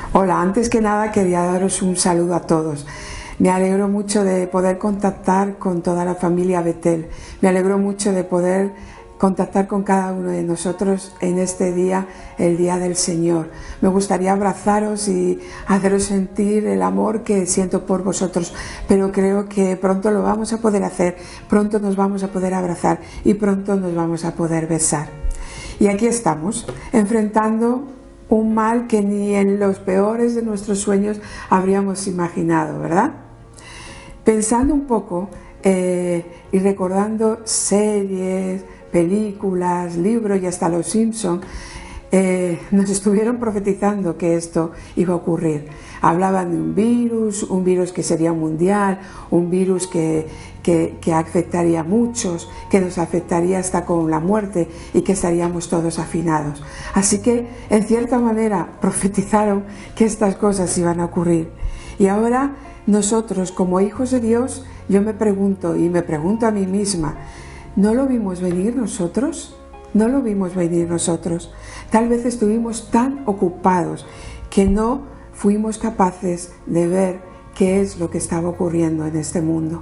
Hola, antes que nada quería daros un saludo a todos. Me alegro mucho de poder contactar con toda la familia Betel. Me alegro mucho de poder contactar con cada uno de nosotros en este día, el Día del Señor. Me gustaría abrazaros y haceros sentir el amor que siento por vosotros, pero creo que pronto lo vamos a poder hacer, pronto nos vamos a poder abrazar y pronto nos vamos a poder besar. Y aquí estamos, enfrentando un mal que ni en los peores de nuestros sueños habríamos imaginado, ¿verdad? Pensando un poco y recordando series, películas, libros y hasta los Simpson, nos estuvieron profetizando que esto iba a ocurrir. Hablaban de un virus que sería mundial, un virus que afectaría a muchos, que nos afectaría hasta con la muerte y que estaríamos todos hacinados. Así que, en cierta manera, profetizaron que estas cosas iban a ocurrir. Y ahora, nosotros, como hijos de Dios, yo me pregunto y me pregunto a mí misma, ¿no lo vimos venir nosotros? ¿No lo vimos venir nosotros? Tal vez estuvimos tan ocupados que no fuimos capaces de ver qué es lo que estaba ocurriendo en este mundo.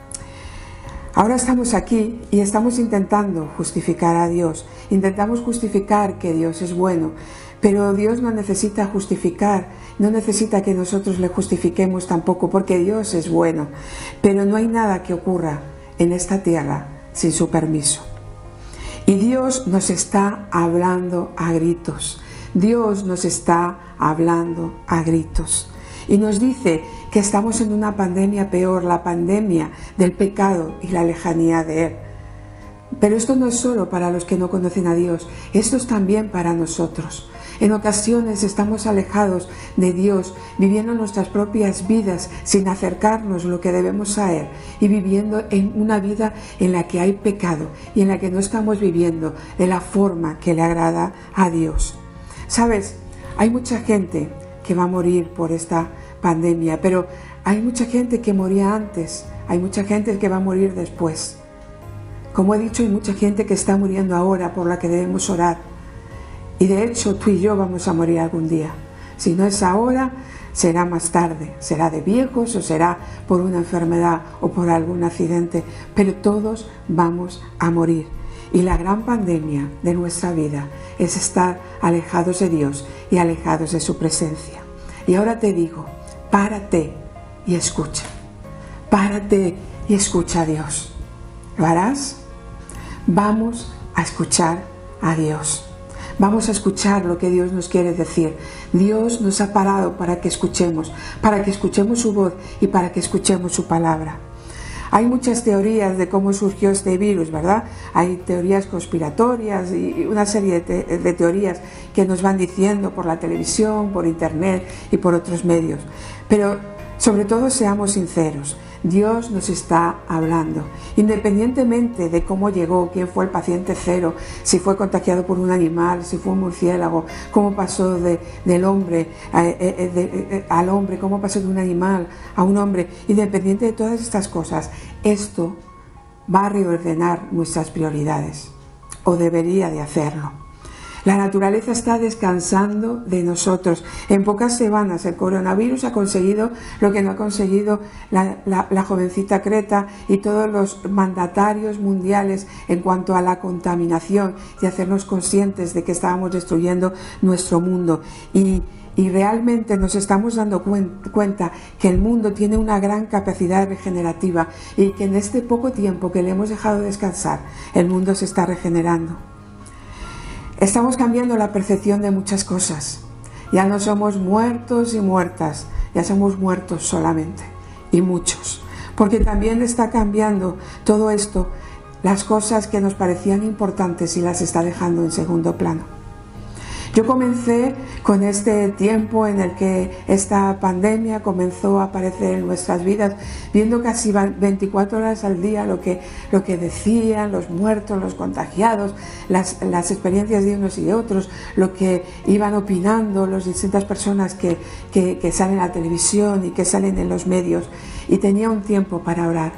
Ahora estamos aquí y estamos intentando justificar a Dios. Intentamos justificar que Dios es bueno, pero Dios no necesita justificar, no necesita que nosotros le justifiquemos tampoco, porque Dios es bueno. Pero no hay nada que ocurra en esta tierra sin su permiso. Y Dios nos está hablando a gritos. Dios nos está hablando a gritos. Y nos dice que estamos en una pandemia peor, la pandemia del pecado y la lejanía de Él. Pero esto no es solo para los que no conocen a Dios, esto es también para nosotros. En ocasiones estamos alejados de Dios, viviendo nuestras propias vidas sin acercarnos lo que debemos a Él y viviendo en una vida en la que hay pecado y en la que no estamos viviendo de la forma que le agrada a Dios. ¿Sabes? Hay mucha gente que va a morir por esta pandemia, pero hay mucha gente que moría antes, hay mucha gente que va a morir después. Como he dicho, hay mucha gente que está muriendo ahora por la que debemos orar. Y de hecho, tú y yo vamos a morir algún día. Si no es ahora, será más tarde. Será de viejos o será por una enfermedad o por algún accidente. Pero todos vamos a morir. Y la gran pandemia de nuestra vida es estar alejados de Dios y alejados de su presencia. Y ahora te digo, párate y escucha. Párate y escucha a Dios. ¿Lo harás? Vamos a escuchar a Dios. Vamos a escuchar lo que Dios nos quiere decir. Dios nos ha parado para que escuchemos su voz y para que escuchemos su palabra. Hay muchas teorías de cómo surgió este virus, ¿verdad? Hay teorías conspiratorias y una serie de teorías que nos van diciendo por la televisión, por internet y por otros medios. Pero sobre todo seamos sinceros. Dios nos está hablando, independientemente de cómo llegó, quién fue el paciente cero, si fue contagiado por un animal, si fue un murciélago, cómo pasó del hombre al hombre, cómo pasó de un animal a un hombre. Independiente de todas estas cosas, esto va a reordenar nuestras prioridades, o debería de hacerlo. La naturaleza está descansando de nosotros. En pocas semanas el coronavirus ha conseguido lo que no ha conseguido la jovencita Greta y todos los mandatarios mundiales en cuanto a la contaminación y hacernos conscientes de que estábamos destruyendo nuestro mundo. Y realmente nos estamos dando cuenta que el mundo tiene una gran capacidad regenerativa y que en este poco tiempo que le hemos dejado descansar, el mundo se está regenerando. Estamos cambiando la percepción de muchas cosas. Ya no somos muertos y muertas, ya somos muertos solamente, y muchos. Porque también está cambiando todo esto, las cosas que nos parecían importantes y las está dejando en segundo plano. Yo comencé con este tiempo en el que esta pandemia comenzó a aparecer en nuestras vidas, viendo casi 24 horas al día lo que decían los muertos, los contagiados, las experiencias de unos y de otros, lo que iban opinando las distintas personas que salen en la televisión y que salen en los medios. Y tenía un tiempo para orar.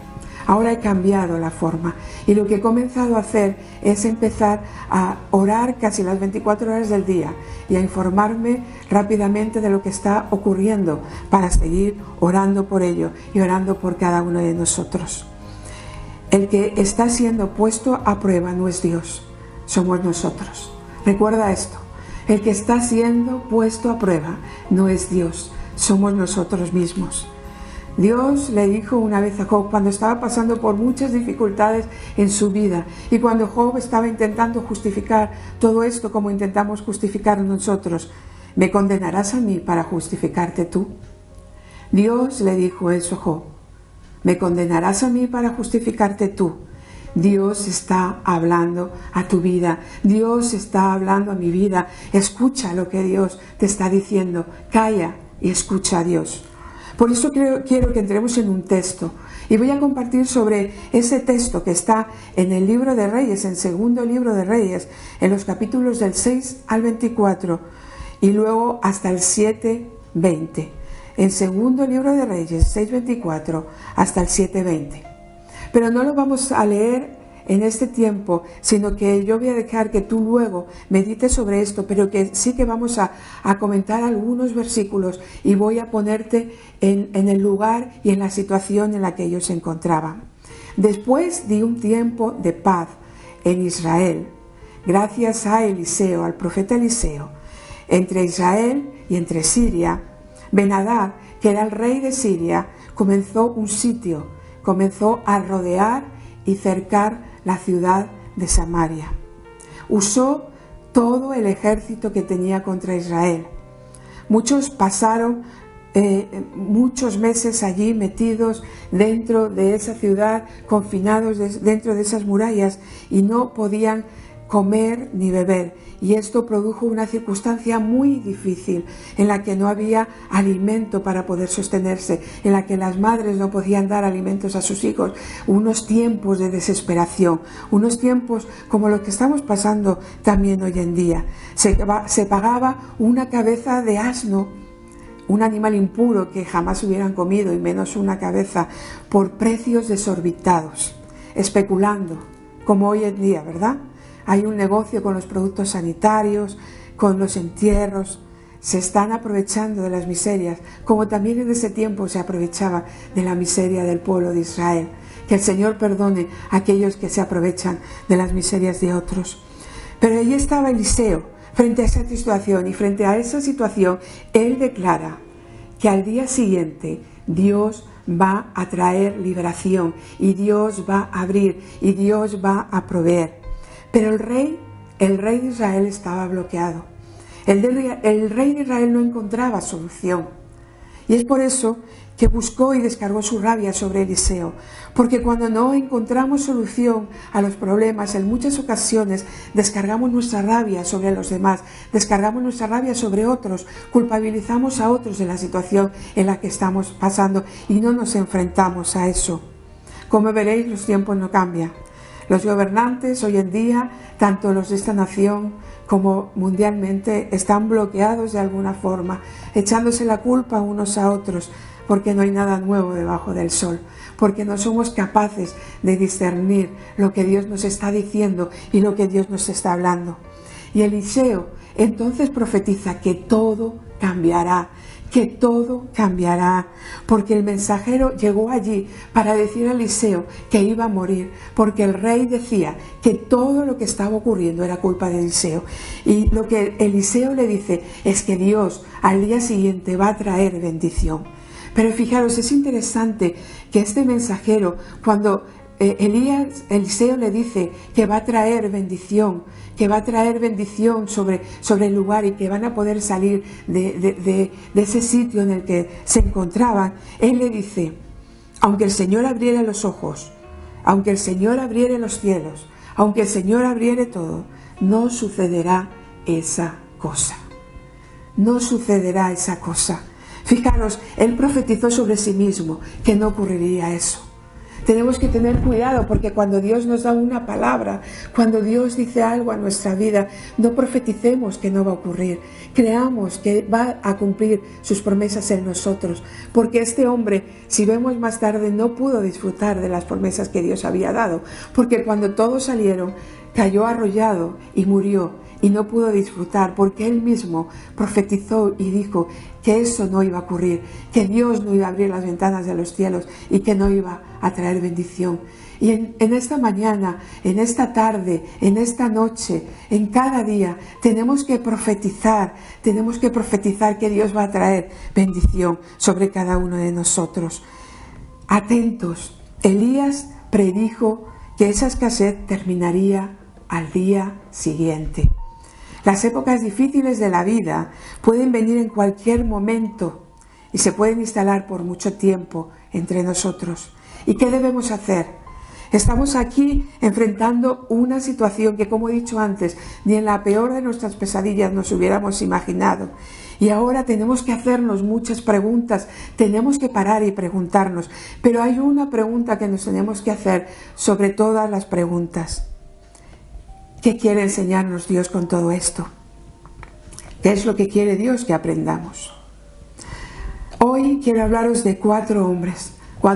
Ahora he cambiado la forma y lo que he comenzado a hacer es empezar a orar casi las 24 horas del día y a informarme rápidamente de lo que está ocurriendo para seguir orando por ello y orando por cada uno de nosotros. El que está siendo puesto a prueba no es Dios, somos nosotros. Recuerda esto, el que está siendo puesto a prueba no es Dios, somos nosotros mismos. Dios le dijo una vez a Job cuando estaba pasando por muchas dificultades en su vida y cuando Job estaba intentando justificar todo esto como intentamos justificar nosotros, ¿me condenarás a mí para justificarte tú? Dios le dijo eso a Job, ¿me condenarás a mí para justificarte tú? Dios está hablando a tu vida, Dios está hablando a mi vida, escucha lo que Dios te está diciendo, calla y escucha a Dios. Por eso quiero que entremos en un texto y voy a compartir sobre ese texto que está en el libro de Reyes, en segundo libro de Reyes, en los capítulos del 6 al 24 y luego hasta el 7:20. En segundo libro de Reyes, 6:24 hasta el 7:20. Pero no lo vamos a leer en este tiempo, sino que yo voy a dejar que tú luego medites sobre esto, pero que sí que vamos a comentar algunos versículos y voy a ponerte en el lugar y en la situación en la que ellos se encontraban. Después de un tiempo de paz en Israel, gracias a Eliseo, al profeta Eliseo, entre Israel y entre Siria, Ben-Hadad, que era el rey de Siria, comenzó un sitio, comenzó a rodear y cercar la ciudad de Samaria. Usó todo el ejército que tenía contra Israel. Muchos pasaron muchos meses allí metidos dentro de esa ciudad, confinados dentro de esas murallas y no podían comer ni beber, y esto produjo una circunstancia muy difícil en la que no había alimento para poder sostenerse, en la que las madres no podían dar alimentos a sus hijos, unos tiempos de desesperación, unos tiempos como los que estamos pasando también hoy en día. Se pagaba una cabeza de asno, un animal impuro que jamás hubieran comido, y menos una cabeza, por precios desorbitados, especulando, como hoy en día, ¿verdad? Hay un negocio con los productos sanitarios, con los entierros, se están aprovechando de las miserias, como también en ese tiempo se aprovechaba de la miseria del pueblo de Israel. Que el Señor perdone a aquellos que se aprovechan de las miserias de otros. Pero allí estaba Eliseo, frente a esa situación, y frente a esa situación, él declara que al día siguiente Dios va a traer liberación, y Dios va a abrir, y Dios va a proveer. Pero el rey de Israel estaba bloqueado. El rey de Israel no encontraba solución. Y es por eso que buscó y descargó su rabia sobre Eliseo. Porque cuando no encontramos solución a los problemas, en muchas ocasiones descargamos nuestra rabia sobre los demás, descargamos nuestra rabia sobre otros, culpabilizamos a otros de la situación en la que estamos pasando y no nos enfrentamos a eso. Como veréis, los tiempos no cambian. Los gobernantes hoy en día, tanto los de esta nación como mundialmente, están bloqueados de alguna forma, echándose la culpa unos a otros, porque no hay nada nuevo debajo del sol, porque no somos capaces de discernir lo que Dios nos está diciendo y lo que Dios nos está hablando. Y Eliseo entonces profetiza que todo cambiará, que todo cambiará, porque el mensajero llegó allí para decir a Eliseo que iba a morir, porque el rey decía que todo lo que estaba ocurriendo era culpa de Eliseo. Y lo que Eliseo le dice es que Dios al día siguiente va a traer bendición. Pero fijaros, es interesante que este mensajero, cuando Eliseo le dice que va a traer bendición, sobre el lugar, y que van a poder salir de ese sitio en el que se encontraban, él le dice: aunque el Señor abriera los ojos, aunque el Señor abriere los cielos, aunque el Señor abriere todo, no sucederá esa cosa. No sucederá esa cosa. Fijaros, él profetizó sobre sí mismo que no ocurriría eso. Tenemos que tener cuidado porque cuando Dios nos da una palabra, cuando Dios dice algo a nuestra vida, no profeticemos que no va a ocurrir. Creamos que va a cumplir sus promesas en nosotros. Porque este hombre, si vemos más tarde, no pudo disfrutar de las promesas que Dios había dado. Porque cuando todos salieron, cayó arrollado y murió. Y no pudo disfrutar porque él mismo profetizó y dijo que eso no iba a ocurrir, que Dios no iba a abrir las ventanas de los cielos y que no iba a traer bendición. Y en esta mañana, en esta tarde, en esta noche, en cada día, tenemos que profetizar que Dios va a traer bendición sobre cada uno de nosotros. Atentos, Elías predijo que esa escasez terminaría al día siguiente. Las épocas difíciles de la vida pueden venir en cualquier momento y se pueden instalar por mucho tiempo entre nosotros. ¿Y qué debemos hacer? Estamos aquí enfrentando una situación que, como he dicho antes, ni en la peor de nuestras pesadillas nos hubiéramos imaginado. Y ahora tenemos que hacernos muchas preguntas, tenemos que parar y preguntarnos. Pero hay una pregunta que nos tenemos que hacer sobre todas las preguntas. ¿Qué quiere enseñarnos Dios con todo esto? ¿Qué es lo que quiere Dios que aprendamos? Hoy quiero hablaros de 4 hombres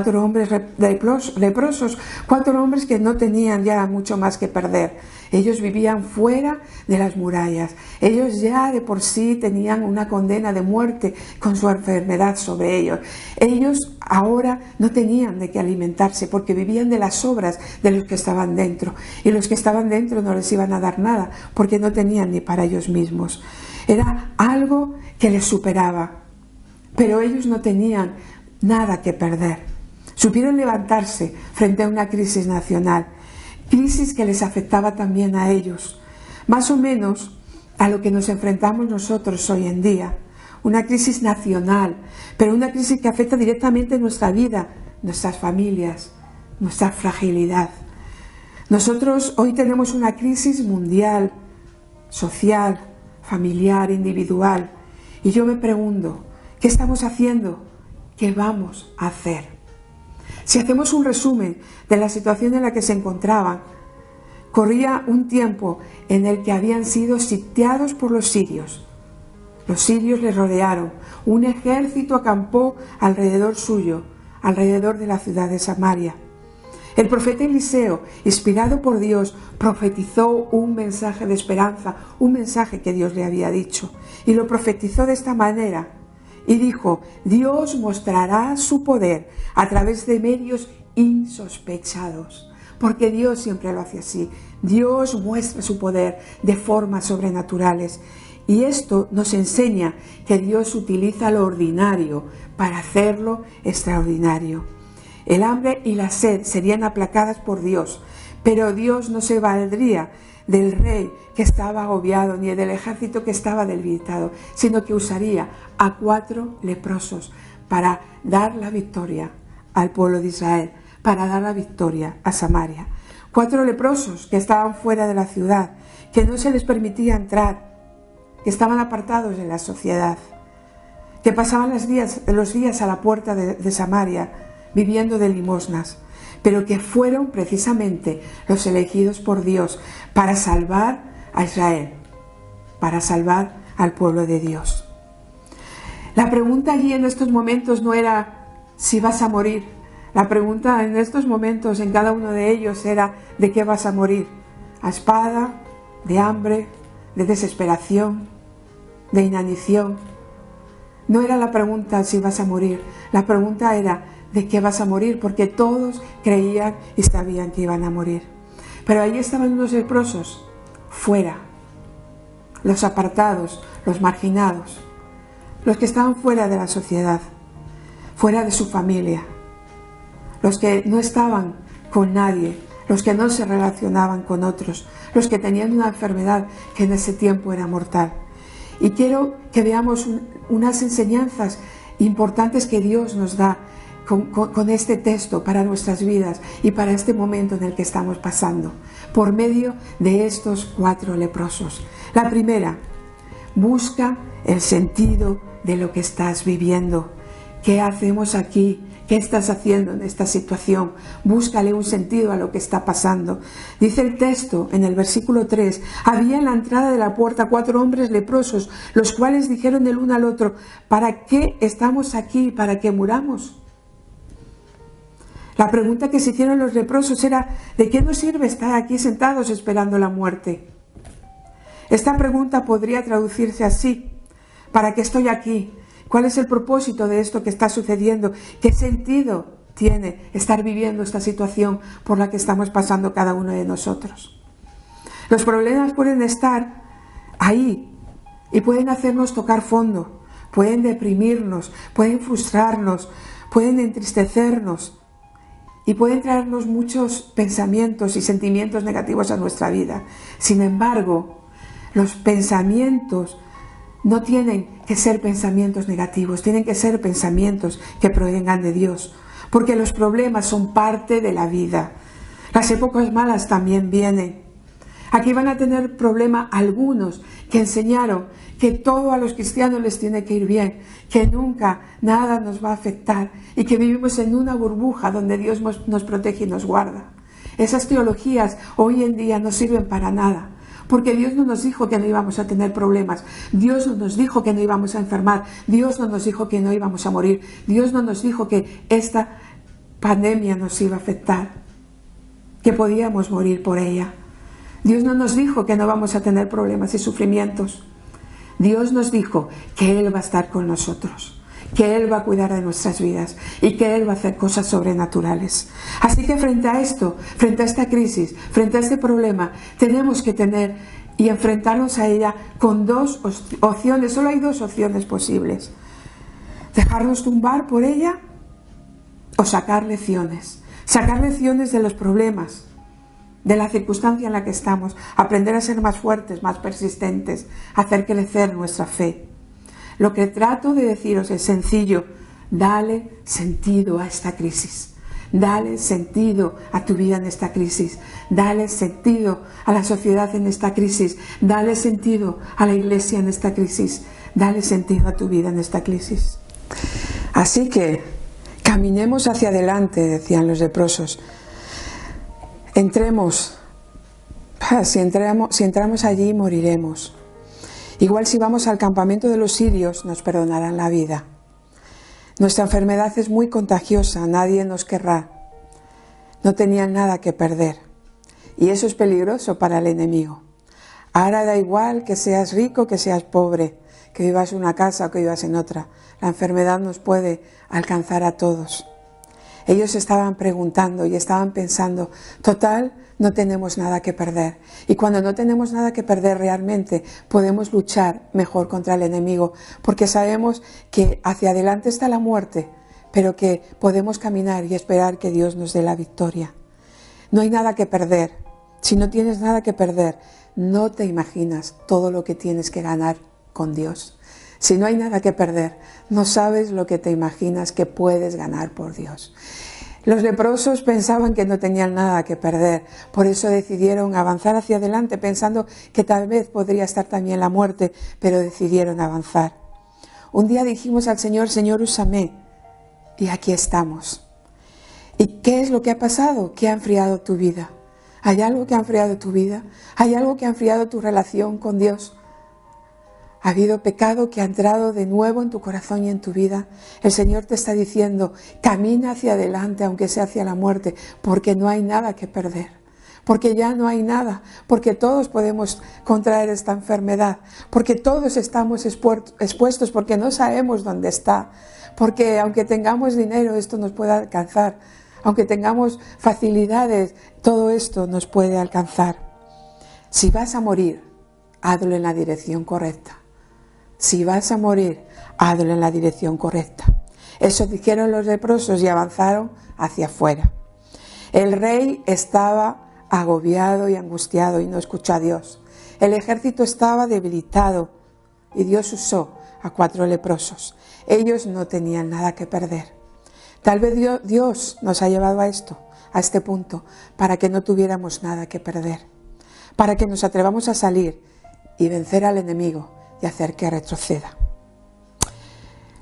leprosos, 4 hombres que no tenían ya mucho más que perder. Ellos vivían fuera de las murallas. Ellos ya de por sí tenían una condena de muerte con su enfermedad sobre ellos. Ellos ahora no tenían de qué alimentarse porque vivían de las obras de los que estaban dentro. Y los que estaban dentro no les iban a dar nada porque no tenían ni para ellos mismos. Era algo que les superaba. Pero ellos no tenían nada que perder. Supieron levantarse frente a una crisis nacional, crisis que les afectaba también a ellos, más o menos a lo que nos enfrentamos nosotros hoy en día, una crisis nacional, pero una crisis que afecta directamente nuestra vida, nuestras familias, nuestra fragilidad. Nosotros hoy tenemos una crisis mundial, social, familiar, individual, y yo me pregunto, ¿qué estamos haciendo? ¿Qué vamos a hacer? Si hacemos un resumen de la situación en la que se encontraban, corría un tiempo en el que habían sido sitiados por los sirios. Los sirios les rodearon, un ejército acampó alrededor suyo, alrededor de la ciudad de Samaria. El profeta Eliseo, inspirado por Dios, profetizó un mensaje de esperanza, un mensaje que Dios le había dicho, y lo profetizó de esta manera. Y dijo, Dios mostrará su poder a través de medios insospechados, porque Dios siempre lo hace así. Dios muestra su poder de formas sobrenaturales. Y esto nos enseña que Dios utiliza lo ordinario para hacerlo extraordinario. El hambre y la sed serían aplacadas por Dios, pero Dios no se valdría del rey que estaba agobiado ni del ejército que estaba debilitado, sino que usaría a 4 leprosos para dar la victoria al pueblo de Israel, para dar la victoria a Samaria. 4 leprosos que estaban fuera de la ciudad, que no se les permitía entrar, que estaban apartados de la sociedad, que pasaban los días a la puerta de Samaria viviendo de limosnas, pero que fueron precisamente los elegidos por Dios para salvar a Israel, para salvar al pueblo de Dios. La pregunta allí en estos momentos no era si vas a morir. La pregunta en estos momentos en cada uno de ellos era ¿de qué vas a morir? ¿A espada? ¿De hambre? ¿De desesperación? ¿De inanición? No era la pregunta si vas a morir. La pregunta era ¿de qué vas a morir? Porque todos creían y sabían que iban a morir. Pero ahí estaban unos leprosos, fuera, los apartados, los marginados, los que estaban fuera de la sociedad, fuera de su familia, los que no estaban con nadie, los que no se relacionaban con otros, los que tenían una enfermedad que en ese tiempo era mortal. Y quiero que veamos unas enseñanzas importantes que Dios nos da con este texto para nuestras vidas y para este momento en el que estamos pasando, por medio de estos 4 leprosos. La primera, busca el sentido de lo que estás viviendo. ¿Qué hacemos aquí? ¿Qué estás haciendo en esta situación? Búscale un sentido a lo que está pasando. Dice el texto en el versículo 3, había en la entrada de la puerta 4 hombres leprosos, los cuales dijeron el uno al otro, ¿para qué estamos aquí? ¿Para que muramos? La pregunta que se hicieron los leprosos era, ¿de qué nos sirve estar aquí sentados esperando la muerte? Esta pregunta podría traducirse así, ¿para qué estoy aquí? ¿Cuál es el propósito de esto que está sucediendo? ¿Qué sentido tiene estar viviendo esta situación por la que estamos pasando cada uno de nosotros? Los problemas pueden estar ahí y pueden hacernos tocar fondo, pueden deprimirnos, pueden frustrarnos, pueden entristecernos y pueden traernos muchos pensamientos y sentimientos negativos a nuestra vida. Sin embargo, los pensamientos no tienen que ser pensamientos negativos, tienen que ser pensamientos que provengan de Dios, porque los problemas son parte de la vida. Las épocas malas también vienen. Aquí van a tener problema algunos que enseñaron que todo a los cristianos les tiene que ir bien, que nunca nada nos va a afectar y que vivimos en una burbuja donde Dios nos protege y nos guarda. Esas teologías hoy en día no sirven para nada. Porque Dios no nos dijo que no íbamos a tener problemas, Dios no nos dijo que no íbamos a enfermar, Dios no nos dijo que no íbamos a morir, Dios no nos dijo que esta pandemia nos iba a afectar, que podíamos morir por ella. Dios no nos dijo que no vamos a tener problemas y sufrimientos. Dios nos dijo que Él va a estar con nosotros, que Él va a cuidar de nuestras vidas y que Él va a hacer cosas sobrenaturales. Así que frente a esto, frente a esta crisis, frente a este problema, tenemos que tener y enfrentarnos a ella con dos opciones. Solo hay dos opciones posibles: dejarnos tumbar por ella o sacar lecciones de los problemas, de la circunstancia en la que estamos, aprender a ser más fuertes, más persistentes, hacer crecer nuestra fe. Lo que trato de deciros es sencillo: dale sentido a esta crisis, dale sentido a tu vida en esta crisis, dale sentido a la sociedad en esta crisis, dale sentido a la iglesia en esta crisis, dale sentido a tu vida en esta crisis. Así que caminemos hacia adelante, decían los leprosos. Si entramos allí moriremos. Igual si vamos al campamento de los sirios nos perdonarán la vida. Nuestra enfermedad es muy contagiosa, nadie nos querrá. No tenían nada que perder. Y eso es peligroso para el enemigo. Ahora da igual que seas rico, que seas pobre, que vivas en una casa o que vivas en otra. La enfermedad nos puede alcanzar a todos. Ellos estaban preguntando y estaban pensando, total, no tenemos nada que perder. Y cuando no tenemos nada que perder realmente, podemos luchar mejor contra el enemigo, porque sabemos que hacia adelante está la muerte, pero que podemos caminar y esperar que Dios nos dé la victoria. No hay nada que perder. Si no tienes nada que perder, no te imaginas todo lo que tienes que ganar con Dios. Si no hay nada que perder, no sabes lo que te imaginas que puedes ganar por Dios. Los leprosos pensaban que no tenían nada que perder, por eso decidieron avanzar hacia adelante pensando que tal vez podría estar también la muerte, pero decidieron avanzar. Un día dijimos al Señor, Señor, úsame, y aquí estamos. ¿Y qué es lo que ha pasado? ¿Qué ha enfriado tu vida? ¿Hay algo que ha enfriado tu vida? ¿Hay algo que ha enfriado tu relación con Dios? ¿Ha habido pecado que ha entrado de nuevo en tu corazón y en tu vida? El Señor te está diciendo, camina hacia adelante, aunque sea hacia la muerte, porque no hay nada que perder, porque ya no hay nada, porque todos podemos contraer esta enfermedad, porque todos estamos expuestos, porque no sabemos dónde está, porque aunque tengamos dinero, esto nos puede alcanzar, aunque tengamos facilidades, todo esto nos puede alcanzar. Si vas a morir, hazlo en la dirección correcta. Si vas a morir, hazlo en la dirección correcta. Eso dijeron los leprosos y avanzaron hacia afuera. El rey estaba agobiado y angustiado y no escuchó a Dios. El ejército estaba debilitado y Dios usó a 4 leprosos. Ellos no tenían nada que perder. Tal vez Dios nos ha llevado a esto, a este punto, para que no tuviéramos nada que perder, para que nos atrevamos a salir y vencer al enemigo y hacer que retroceda.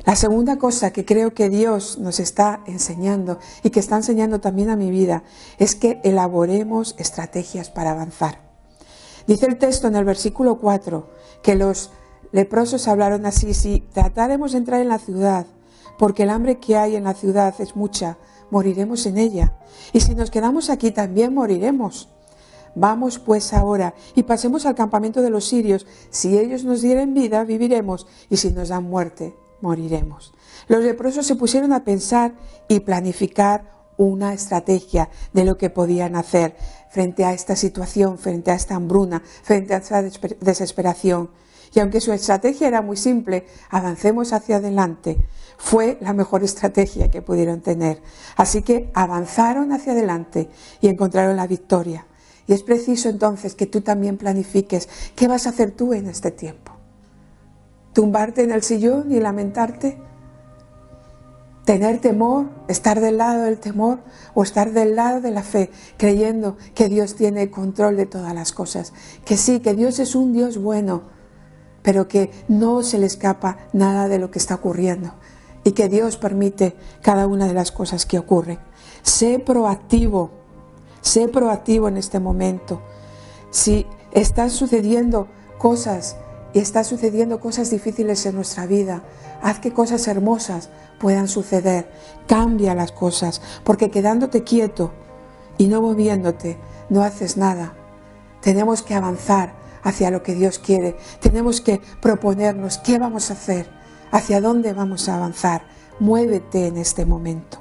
La segunda cosa que creo que Dios nos está enseñando y que está enseñando también a mi vida es que elaboremos estrategias para avanzar. Dice el texto en el versículo 4 que los leprosos hablaron así: si tratáremos de entrar en la ciudad, porque el hambre que hay en la ciudad es mucha, moriremos en ella. Y si nos quedamos aquí también moriremos. Vamos pues ahora y pasemos al campamento de los sirios. Si ellos nos dieren vida, viviremos, y si nos dan muerte, moriremos. Los leprosos se pusieron a pensar y planificar una estrategia de lo que podían hacer frente a esta situación, frente a esta hambruna, frente a esta desesperación. Y aunque su estrategia era muy simple, avancemos hacia adelante, fue la mejor estrategia que pudieron tener. Así que avanzaron hacia adelante y encontraron la victoria. Y es preciso entonces que tú también planifiques qué vas a hacer tú en este tiempo. ¿Tumbarte en el sillón y lamentarte? ¿Tener temor? ¿Estar del lado del temor? ¿O estar del lado de la fe, creyendo que Dios tiene control de todas las cosas? Que sí, que Dios es un Dios bueno, pero que no se le escapa nada de lo que está ocurriendo y que Dios permite cada una de las cosas que ocurren. Sé proactivo en este momento. Si están sucediendo cosas y están sucediendo cosas difíciles en nuestra vida, haz que cosas hermosas puedan suceder. Cambia las cosas, porque quedándote quieto y no moviéndote, no haces nada. Tenemos que avanzar hacia lo que Dios quiere. Tenemos que proponernos qué vamos a hacer, hacia dónde vamos a avanzar. Muévete en este momento.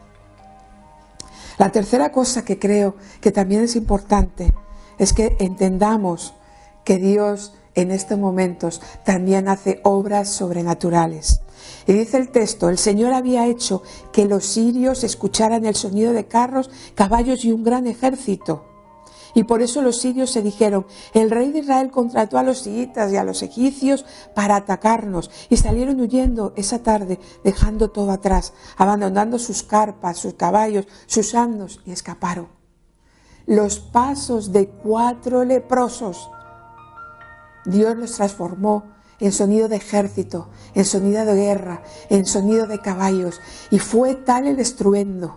La tercera cosa que creo que también es importante es que entendamos que Dios en estos momentos también hace obras sobrenaturales. Y dice el texto: el Señor había hecho que los sirios escucharan el sonido de carros, caballos y un gran ejército. Y por eso los sirios se dijeron: el rey de Israel contrató a los siritas y a los egipcios para atacarnos. Y salieron huyendo esa tarde, dejando todo atrás, abandonando sus carpas, sus caballos, sus asnos, y escaparon. Los pasos de 4 leprosos, Dios los transformó en sonido de ejército, en sonido de guerra, en sonido de caballos. Y fue tal el estruendo.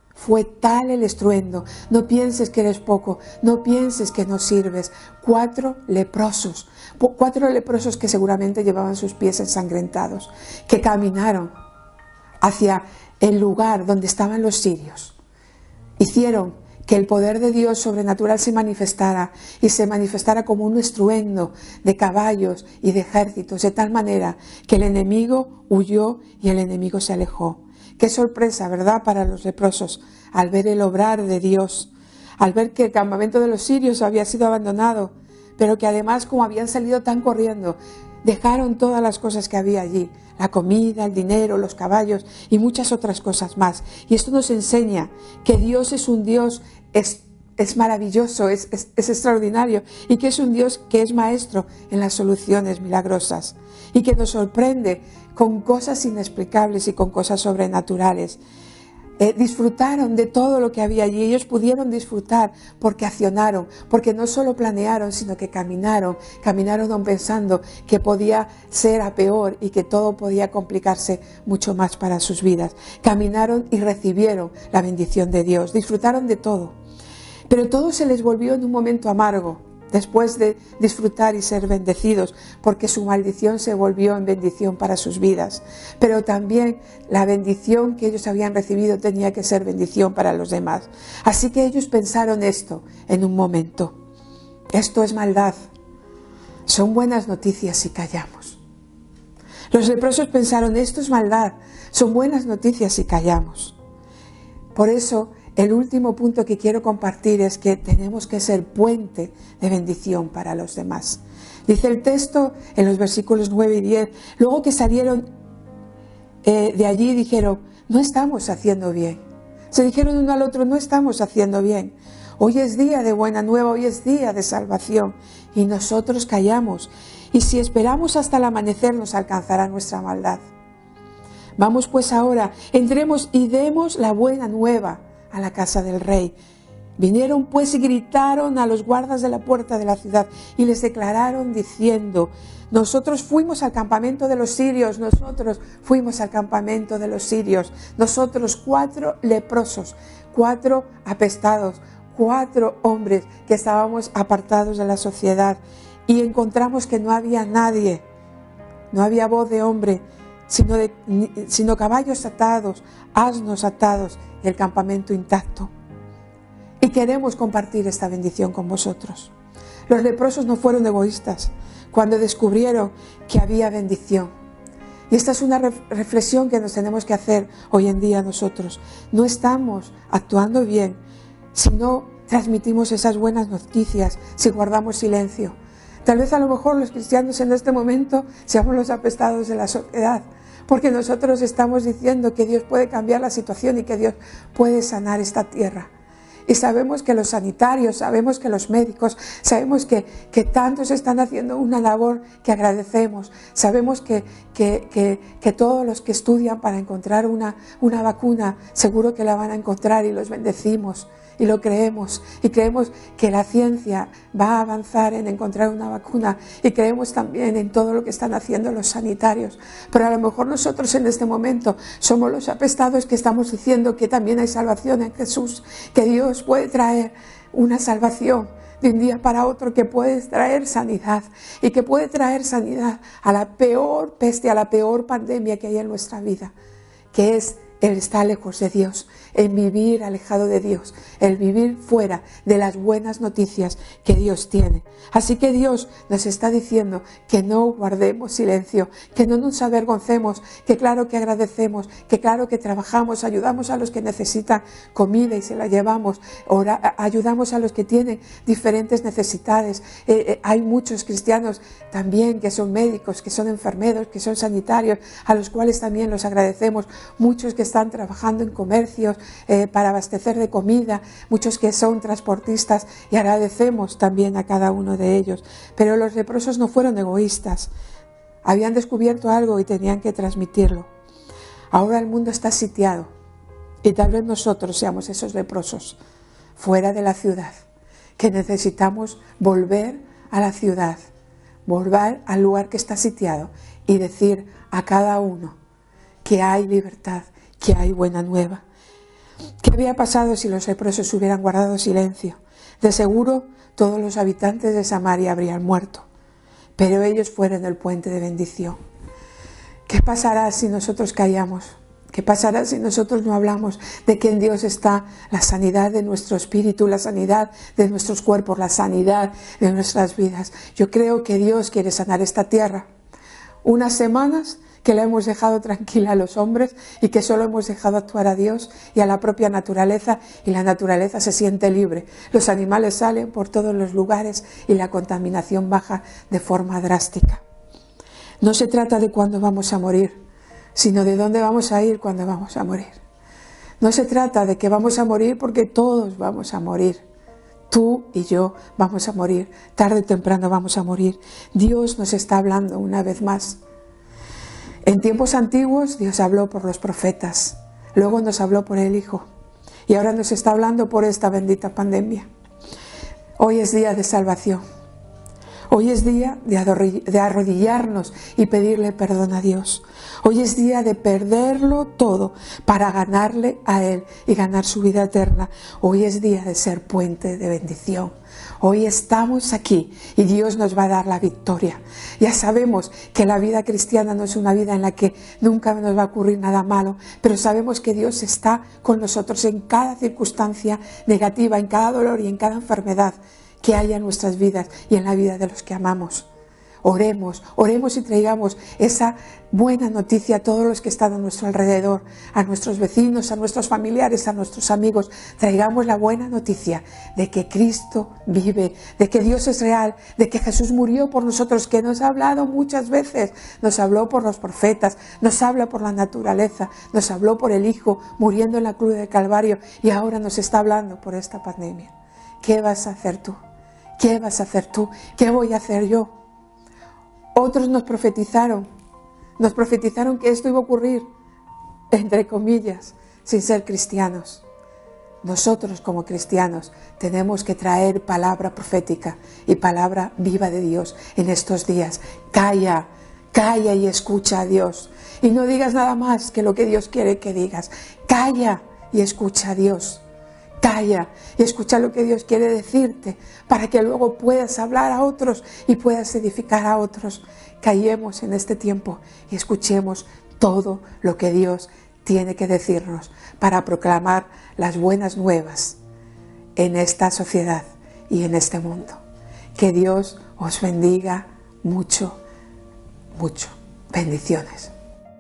No pienses que eres poco, no pienses que no sirves. 4 leprosos que seguramente llevaban sus pies ensangrentados, que caminaron hacia el lugar donde estaban los sirios. Hicieron que el poder de Dios sobrenatural se manifestara, y se manifestara como un estruendo de caballos y de ejércitos, de tal manera que el enemigo huyó y el enemigo se alejó. Qué sorpresa, ¿verdad?, para los leprosos, al ver el obrar de Dios, al ver que el campamento de los sirios había sido abandonado, pero que además, como habían salido tan corriendo, dejaron todas las cosas que había allí, la comida, el dinero, los caballos y muchas otras cosas más. Y esto nos enseña que Dios es un Dios, es maravilloso, es extraordinario, y que es un Dios que es maestro en las soluciones milagrosas y que nos sorprende con cosas inexplicables y con cosas sobrenaturales. Disfrutaron de todo lo que había allí. Ellos pudieron disfrutar porque accionaron, porque no solo planearon, sino que caminaron aún pensando que podía ser a peor y que todo podía complicarse mucho más para sus vidas. Caminaron y recibieron la bendición de Dios, disfrutaron de todo. Pero todo se les volvió en un momento amargo, después de disfrutar y ser bendecidos, porque su maldición se volvió en bendición para sus vidas. Pero también la bendición que ellos habían recibido tenía que ser bendición para los demás. Así que ellos pensaron esto en un momento: esto es maldad. Son buenas noticias si callamos. Los leprosos pensaron: esto es maldad. Son buenas noticias si callamos. Por eso, el último punto que quiero compartir es que tenemos que ser puente de bendición para los demás. Dice el texto en los versículos 9 y 10, luego que salieron de allí dijeron: no estamos haciendo bien. Se dijeron uno al otro: no estamos haciendo bien. Hoy es día de buena nueva, hoy es día de salvación, y nosotros callamos. Y si esperamos hasta el amanecer, nos alcanzará nuestra maldad. Vamos pues ahora, entremos y demos la buena nueva a la casa del rey. Vinieron pues y gritaron a los guardas de la puerta de la ciudad y les declararon diciendo: nosotros fuimos al campamento de los sirios, nosotros fuimos al campamento de los sirios, nosotros 4 leprosos, 4 apestados, 4 hombres que estábamos apartados de la sociedad, y encontramos que no había nadie, no había voz de hombre, sino caballos atados, asnos atados, y el campamento intacto. Y queremos compartir esta bendición con vosotros. Los leprosos no fueron egoístas cuando descubrieron que había bendición. Y esta es una reflexión que nos tenemos que hacer hoy en día nosotros. No estamos actuando bien si no transmitimos esas buenas noticias, si guardamos silencio. Tal vez a lo mejor los cristianos en este momento seamos los apestados de la sociedad, porque nosotros estamos diciendo que Dios puede cambiar la situación y que Dios puede sanar esta tierra. Y sabemos que los sanitarios, sabemos que los médicos, sabemos que tantos están haciendo una labor que agradecemos. Sabemos que todos los que estudian para encontrar una vacuna, seguro que la van a encontrar, y los bendecimos. Y lo creemos, y creemos que la ciencia va a avanzar en encontrar una vacuna, y creemos también en todo lo que están haciendo los sanitarios. Pero a lo mejor nosotros en este momento somos los apestados que estamos diciendo que también hay salvación en Jesús, que Dios puede traer una salvación de un día para otro, que puede traer sanidad, y que puede traer sanidad a la peor peste, a la peor pandemia que hay en nuestra vida, que es el estar lejos de Dios, el vivir alejado de Dios, el vivir fuera de las buenas noticias que Dios tiene. Así que Dios nos está diciendo que no guardemos silencio, que no nos avergoncemos, que claro que agradecemos, que claro que trabajamos, ayudamos a los que necesitan comida y se la llevamos, ayudamos a los que tienen diferentes necesidades. Hay muchos cristianos también que son médicos, que son enfermeros, que son sanitarios, a los cuales también los agradecemos. Muchos que están trabajando en comercios para abastecer de comida, muchos que son transportistas, y agradecemos también a cada uno de ellos. Pero los leprosos no fueron egoístas, habían descubierto algo y tenían que transmitirlo. Ahora el mundo está sitiado, y tal vez nosotros seamos esos leprosos fuera de la ciudad, que necesitamos volver a la ciudad, volver al lugar que está sitiado y decir a cada uno que hay libertad, que hay buena nueva. ¿Qué había pasado si los leprosos hubieran guardado silencio? De seguro todos los habitantes de Samaria habrían muerto, pero ellos fueron el puente de bendición. ¿Qué pasará si nosotros callamos? ¿Qué pasará si nosotros no hablamos de que en Dios está la sanidad de nuestro espíritu, la sanidad de nuestros cuerpos, la sanidad de nuestras vidas? Yo creo que Dios quiere sanar esta tierra. Unas semanas que la hemos dejado tranquila a los hombres y que solo hemos dejado actuar a Dios y a la propia naturaleza, y la naturaleza se siente libre. Los animales salen por todos los lugares y la contaminación baja de forma drástica. No se trata de cuándo vamos a morir, sino de dónde vamos a ir cuando vamos a morir. No se trata de que vamos a morir, porque todos vamos a morir. Tú y yo vamos a morir, tarde o temprano vamos a morir. Dios nos está hablando una vez más. En tiempos antiguos Dios habló por los profetas, luego nos habló por el Hijo, y ahora nos está hablando por esta bendita pandemia. Hoy es día de salvación. Hoy es día de arrodillarnos y pedirle perdón a Dios. Hoy es día de perderlo todo para ganarle a Él y ganar su vida eterna. Hoy es día de ser puente de bendición. Hoy estamos aquí y Dios nos va a dar la victoria. Ya sabemos que la vida cristiana no es una vida en la que nunca nos va a ocurrir nada malo, pero sabemos que Dios está con nosotros en cada circunstancia negativa, en cada dolor y en cada enfermedad que haya en nuestras vidas y en la vida de los que amamos. Oremos y traigamos esa buena noticia a todos los que están a nuestro alrededor, a nuestros vecinos, a nuestros familiares, a nuestros amigos. Traigamos la buena noticia de que Cristo vive, de que Dios es real, de que Jesús murió por nosotros, que nos ha hablado muchas veces, nos habló por los profetas, nos habla por la naturaleza, nos habló por el Hijo muriendo en la cruz del Calvario, y ahora nos está hablando por esta pandemia. ¿Qué vas a hacer tú? ¿Qué vas a hacer tú? ¿Qué voy a hacer yo? Otros nos profetizaron que esto iba a ocurrir, entre comillas, sin ser cristianos. nosotros como cristianos tenemos que traer palabra profética y palabra viva de Dios en estos días. Calla, calla y escucha a Dios. Y no digas nada más que lo que Dios quiere que digas. Calla y escucha a Dios. Calla y escucha lo que Dios quiere decirte para que luego puedas hablar a otros y puedas edificar a otros. Callemos en este tiempo y escuchemos todo lo que Dios tiene que decirnos para proclamar las buenas nuevas en esta sociedad y en este mundo. Que Dios os bendiga mucho, mucho. Bendiciones.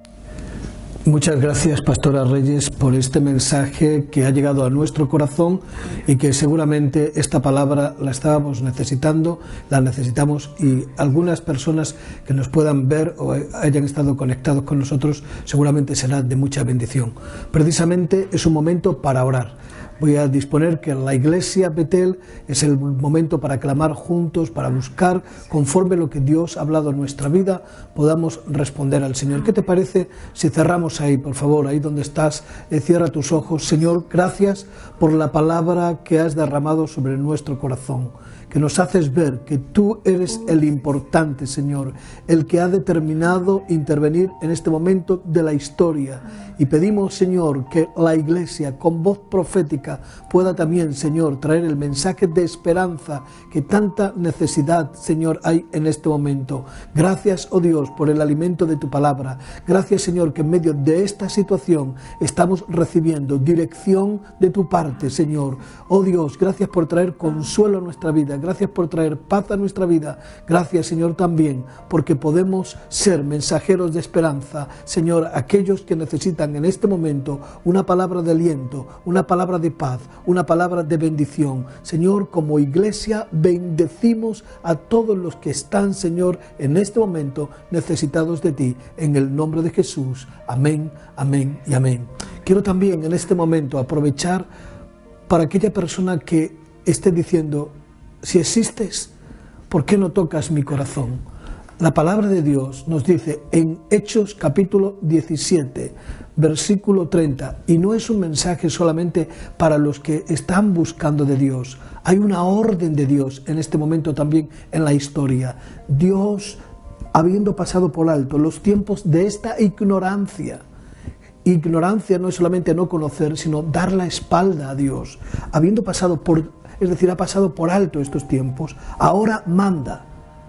Muchas gracias, Pastora Reyes, por este mensaje que ha llegado a nuestro corazón y que seguramente esta palabra la estábamos necesitando, la necesitamos, y algunas personas que nos puedan ver o hayan estado conectados con nosotros seguramente será de mucha bendición. Precisamente es un momento para orar. Voy a disponer que la Iglesia Betel es el momento para clamar juntos, para buscar, conforme lo que Dios ha hablado en nuestra vida, podamos responder al Señor. ¿Qué te parece si cerramos ahí, por favor, ahí donde estás? Cierra tus ojos. Señor, gracias por la palabra que has derramado sobre nuestro corazón, que nos haces ver que tú eres el importante, Señor, el que ha determinado intervenir en este momento de la historia. Y pedimos, Señor, que la Iglesia con voz profética pueda también, Señor, traer el mensaje de esperanza que tanta necesidad, Señor, hay en este momento. Gracias, oh Dios, por el alimento de tu palabra. Gracias, Señor, que en medio de esta situación estamos recibiendo dirección de tu parte, Señor. Oh Dios, gracias por traer consuelo a nuestra vida. Gracias por traer paz a nuestra vida. Gracias, Señor, también porque podemos ser mensajeros de esperanza, Señor, aquellos que necesitan en este momento una palabra de aliento, una palabra de paz, una palabra de bendición. Señor, como Iglesia bendecimos a todos los que están, Señor, en este momento necesitados de ti, en el nombre de Jesús. Amén, amén y amén. Quiero también en este momento aprovechar para aquella persona que esté diciendo: si existes, ¿por qué no tocas mi corazón? La palabra de Dios nos dice en Hechos capítulo 17, versículo 30, y no es un mensaje solamente para los que están buscando de Dios. Hay una orden de Dios en este momento también en la historia. Dios, habiendo pasado por alto los tiempos de esta ignorancia, ignorancia no es solamente no conocer, sino dar la espalda a Dios. Habiendo pasado por, es decir, ha pasado por alto estos tiempos, ahora manda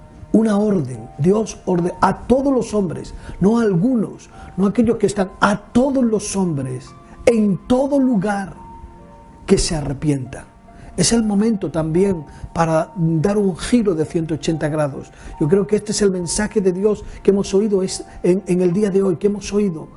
una orden. Dios ordena a todos los hombres, no a algunos, no a aquellos que están, a todos los hombres, en todo lugar, que se arrepientan. Es el momento también para dar un giro de 180 grados. Yo creo que este es el mensaje de Dios que hemos oído en el día de hoy, que hemos oído.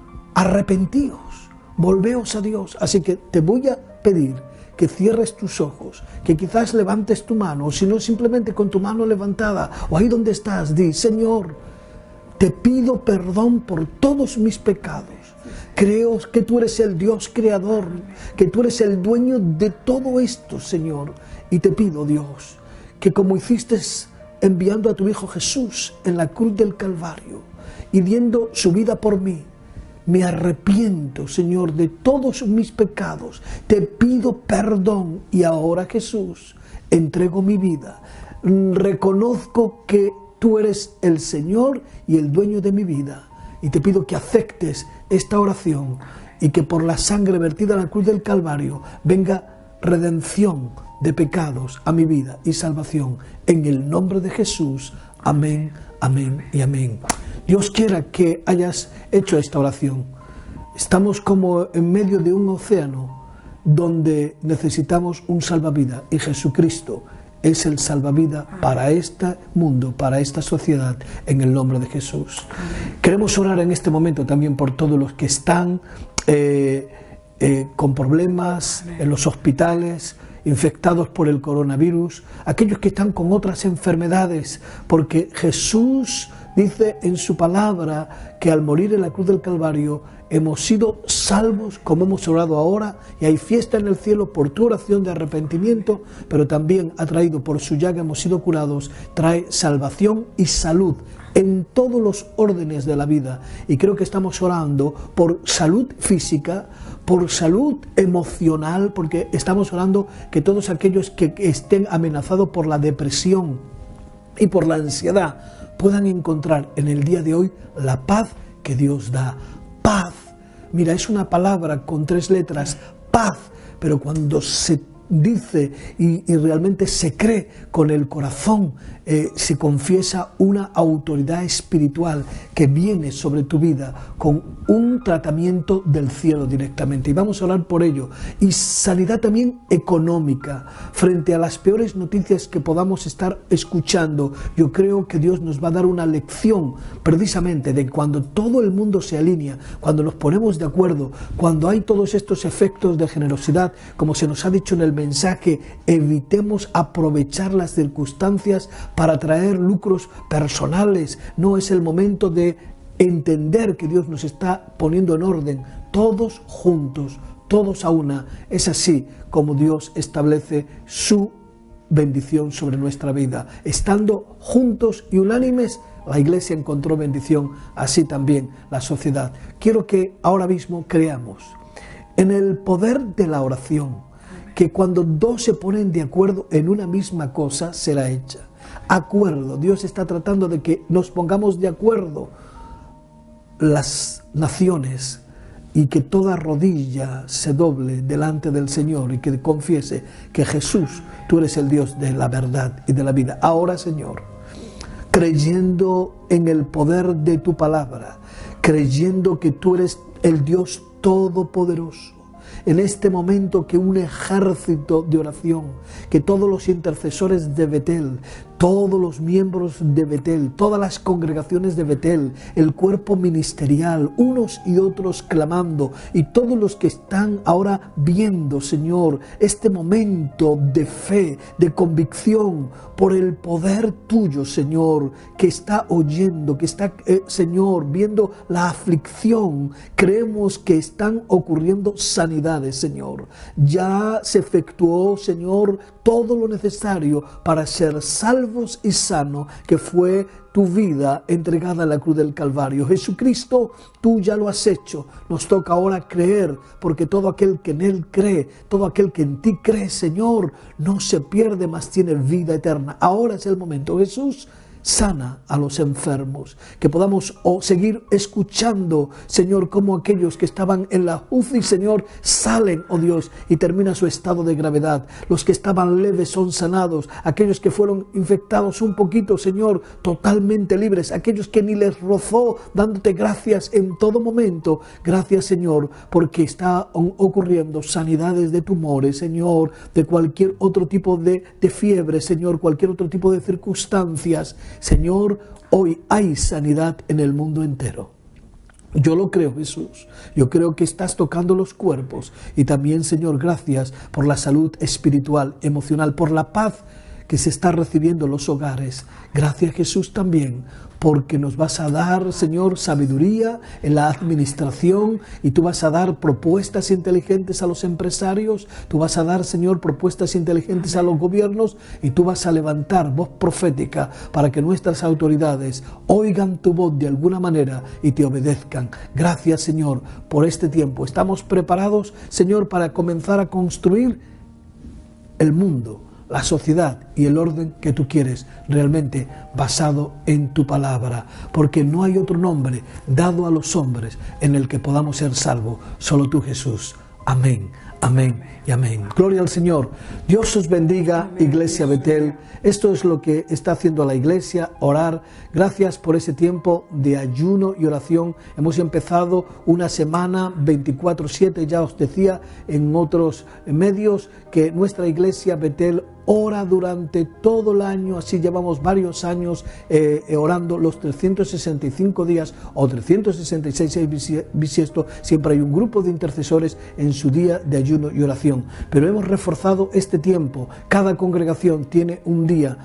Arrepentíos, volveos a Dios. Así que te voy a pedir que cierres tus ojos, que quizás levantes tu mano, o si no, simplemente con tu mano levantada, o ahí donde estás, di: Señor, te pido perdón por todos mis pecados. Creo que tú eres el Dios creador, que tú eres el dueño de todo esto, Señor. Y te pido, Dios, que como hiciste enviando a tu Hijo Jesús en la cruz del Calvario y diendo su vida por mí, me arrepiento, Señor, de todos mis pecados. Te pido perdón y ahora, Jesús, entrego mi vida. Reconozco que tú eres el Señor y el dueño de mi vida. Y te pido que aceptes esta oración y que por la sangre vertida en la cruz del Calvario venga redención de pecados a mi vida y salvación. En el nombre de Jesús. Amén, amén y amén. Dios quiera que hayas hecho esta oración. Estamos como en medio de un océano donde necesitamos un salvavidas, y Jesucristo es el salvavidas para este mundo, para esta sociedad, en el nombre de Jesús. Queremos orar en este momento también por todos los que están con problemas en los hospitales, infectados por el coronavirus, aquellos que están con otras enfermedades, porque Jesús dice en su palabra que al morir en la cruz del Calvario hemos sido salvos como hemos orado ahora, y hay fiesta en el cielo por tu oración de arrepentimiento, pero también ha traído por su llaga hemos sido curados, trae salvación y salud en todos los órdenes de la vida. Y creo que estamos orando por salud física, por salud emocional, porque estamos orando que todos aquellos que estén amenazados por la depresión y por la ansiedad puedan encontrar en el día de hoy la paz que Dios da. Paz. Mira, es una palabra con 3 letras, paz, pero cuando se dice y realmente se cree con el corazón, se confiesa una autoridad espiritual que viene sobre tu vida con un tratamiento del cielo directamente, y vamos a orar por ello. Y sanidad también económica frente a las peores noticias que podamos estar escuchando. Yo creo que Dios nos va a dar una lección precisamente de cuando todo el mundo se alinea, cuando nos ponemos de acuerdo, cuando hay todos estos efectos de generosidad, como se nos ha dicho en el mensaje, evitemos aprovechar las circunstancias para traer lucros personales. No es el momento de entender que Dios nos está poniendo en orden, todos juntos, todos a una. Es así como Dios establece su bendición sobre nuestra vida. Estando juntos y unánimes, la Iglesia encontró bendición, así también la sociedad. Quiero que ahora mismo creamos en el poder de la oración, que cuando 2 se ponen de acuerdo en una misma cosa, será hecha. Acuerdo. Dios está tratando de que nos pongamos de acuerdo las naciones, y que toda rodilla se doble delante del Señor y que confiese que Jesús, tú eres el Dios de la verdad y de la vida. Ahora, Señor, creyendo en el poder de tu palabra, creyendo que tú eres el Dios todopoderoso, en este momento que un ejército de oración, que todos los intercesores de Betel, todos los miembros de Betel, todas las congregaciones de Betel, el cuerpo ministerial, unos y otros clamando, y todos los que están ahora viendo, Señor, este momento de fe, de convicción por el poder tuyo, Señor, que está oyendo, que está, Señor, viendo la aflicción. Creemos que están ocurriendo sanidades, Señor. Ya se efectuó, Señor, todo lo necesario para ser salvos y sanos, que fue tu vida entregada en la cruz del Calvario. Jesucristo, tú ya lo has hecho. Nos toca ahora creer, porque todo aquel que en Él cree, todo aquel que en ti cree, Señor, no se pierde, mas tiene vida eterna. Ahora es el momento. Jesús, sana a los enfermos, que podamos seguir escuchando, Señor, como aquellos que estaban en la UCI, Señor, salen, oh Dios, y termina su estado de gravedad. Los que estaban leves son sanados, aquellos que fueron infectados un poquito, Señor, totalmente libres, aquellos que ni les rozó, dándote gracias en todo momento. Gracias, Señor, porque está ocurriendo sanidades de tumores, Señor, de cualquier otro tipo de fiebre, Señor, cualquier otro tipo de circunstancias. Señor, hoy hay sanidad en el mundo entero. Yo lo creo, Jesús. Yo creo que estás tocando los cuerpos. Y también, Señor, gracias por la salud espiritual, emocional, por la paz que se está recibiendo en los hogares. Gracias, Jesús, también porque nos vas a dar, Señor, sabiduría en la administración, y tú vas a dar propuestas inteligentes a los empresarios, tú vas a dar, Señor, propuestas inteligentes a los gobiernos, y tú vas a levantar voz profética para que nuestras autoridades oigan tu voz de alguna manera y te obedezcan. Gracias, Señor, por este tiempo. Estamos preparados, Señor, para comenzar a construir el mundo, la sociedad y el orden que tú quieres, realmente basado en tu palabra, porque no hay otro nombre dado a los hombres en el que podamos ser salvos, solo tú, Jesús. Amén, amén y amén. Gloria al Señor. Dios os bendiga, Iglesia Betel. Esto es lo que está haciendo la Iglesia, orar. Gracias por ese tiempo de ayuno y oración. Hemos empezado una semana 24/7, ya os decía en otros medios que nuestra Iglesia Betel ora durante todo el año, así llevamos varios años orando los 365 días o 366 bisiesto, siempre hay un grupo de intercesores en su día de ayuno y oración, pero hemos reforzado este tiempo. Cada congregación tiene un día,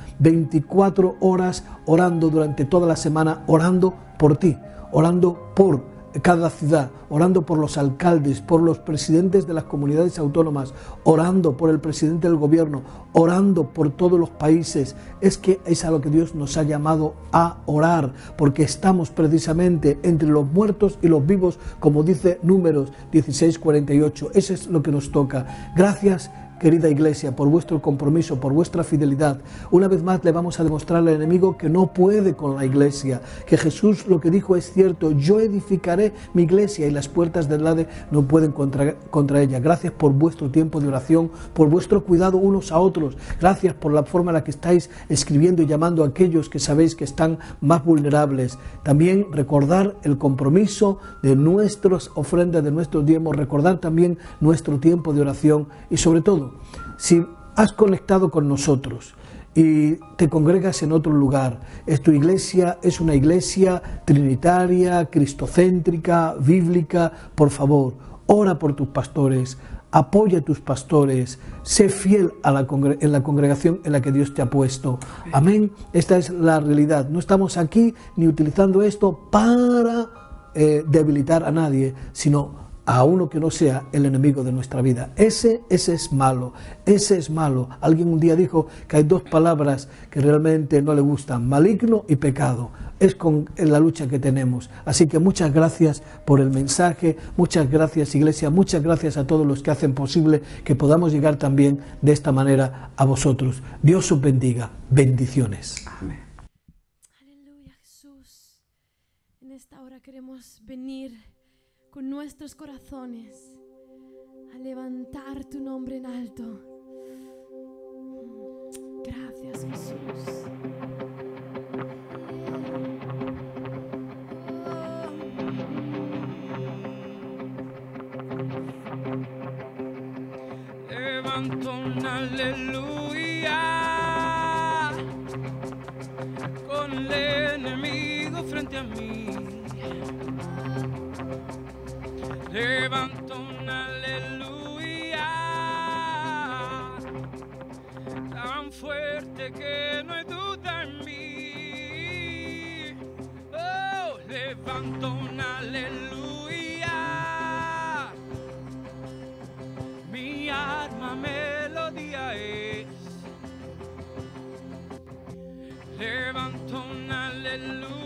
24 horas orando durante toda la semana, orando por ti, orando por cada ciudad, orando por los alcaldes, por los presidentes de las comunidades autónomas, orando por el presidente del gobierno, orando por todos los países. Es que es a lo que Dios nos ha llamado a orar, porque estamos precisamente entre los muertos y los vivos, como dice Números 16:48. Eso es lo que nos toca. Gracias, querida Iglesia, por vuestro compromiso, por vuestra fidelidad. Una vez más le vamos a demostrar al enemigo que no puede con la Iglesia, que Jesús lo que dijo es cierto: yo edificaré mi Iglesia y las puertas del Hades no pueden contra ella. Gracias por vuestro tiempo de oración, por vuestro cuidado unos a otros. Gracias por la forma en la que estáis escribiendo y llamando a aquellos que sabéis que están más vulnerables. También recordar el compromiso de nuestras ofrendas, de nuestros diezmos, recordar también nuestro tiempo de oración y sobre todo, si has conectado con nosotros y te congregas en otro lugar, tu iglesia es una iglesia trinitaria, cristocéntrica, bíblica, por favor, ora por tus pastores, apoya a tus pastores, sé fiel en la congregación en la que Dios te ha puesto. Amén. Esta es la realidad. No estamos aquí ni utilizando esto para debilitar a nadie, sino a uno que no sea el enemigo de nuestra vida. Ese es malo, ese es malo. Alguien un día dijo que hay dos palabras que realmente no le gustan: maligno y pecado. Es en la lucha que tenemos. Así que muchas gracias por el mensaje, muchas gracias, Iglesia, muchas gracias a todos los que hacen posible que podamos llegar también de esta manera a vosotros. Dios os bendiga. Bendiciones. Amén. Aleluya, Jesús. En esta hora queremos venir con nuestros corazones a levantar tu nombre en alto. Gracias, Jesús. Levanto un aleluya con el enemigo frente a mí. Levanto un aleluya tan fuerte que no hay duda en mí. Oh, levanto un aleluya, mi alma melodía es. Levanto un aleluya.